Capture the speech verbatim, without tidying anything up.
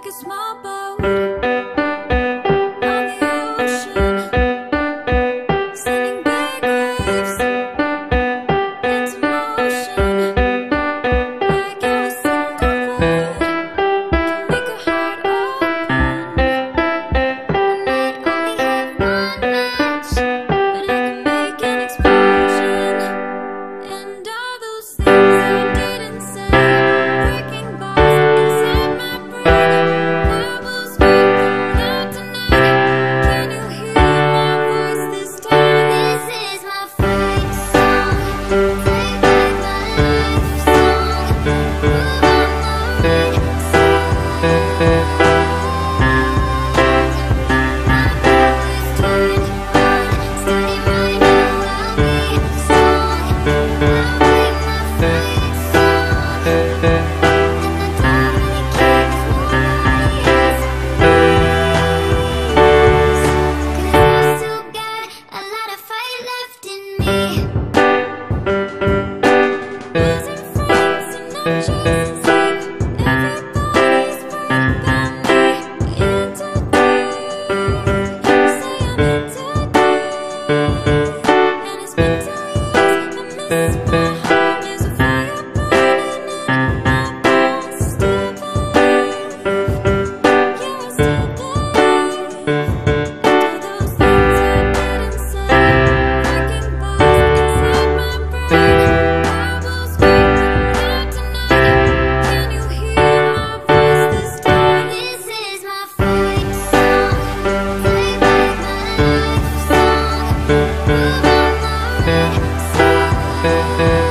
like a small boat on the ocean, sending big waves into motion. Like how a single word can make a heart open. And I only have one match, but I can make an explosion. And all those things I didn't say, breaking bars inside my brain. I will scream them out tonight. Can you hear my voice this time? This is my fight song, take back my life song, move on my song. My bow is turned on, steady right now I'll be strong. I'll make my fight song, and I don't really care if nobody else believes, 'cause I still got a lot of fight left in me. Losing friends and not chasing sleep, everybody's worried about me. Into deep, say I'm into deep, and it's been two years. I miss my home, there's a fire burning in my bones. Still believe, yeah, I still believe. After those things I didn't say, breaking bars inside my brain. I will scream them out tonight. Can you hear my voice this time? This is my fight song, take back my life song, move on my song.